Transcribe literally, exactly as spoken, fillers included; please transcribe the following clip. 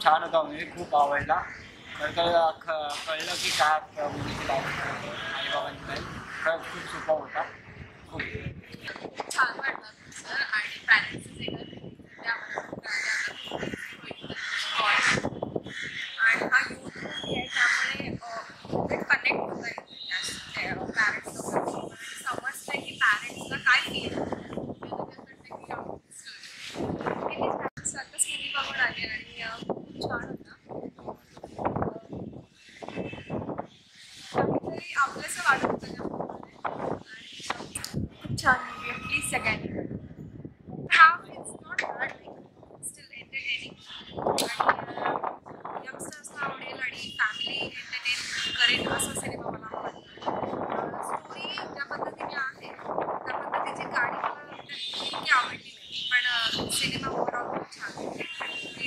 छान होता, म्हणजे खूप आवडला. तर कळलं की काय मुलीची लाईफ आई बाबांची लाईफ खरंच खूप सोपा होता. खूप छान वाटलं सर आणि पॅरेंट्स जे काही आणि हा यूथ मूवी आहे त्यामुळे कनेक्ट होता येईल पॅरेंट्स लोकांसोबत आणि समजतंय की पॅरेंट्सला काय फील सर्कस मूवी बघून आली आणि खूप छान होता. काहीतरी आपलंसं वाटत होतं त्या मूवीमध्ये आणि खूप छान मूवी आहे. प्लीज सगळ्यांनी half is not bad like still entertaining आणि यंगस्टर्सला आवडेल आणि फॅमिली एंटरटेन करेल असा सिनेमा मला आवडतो. स्टोरी ज्या पद्धतीने आहे त्या पद्धतीची गाणी मला इतकी आवडली नाही पण सिनेमा ओव्हरऑल खूप छान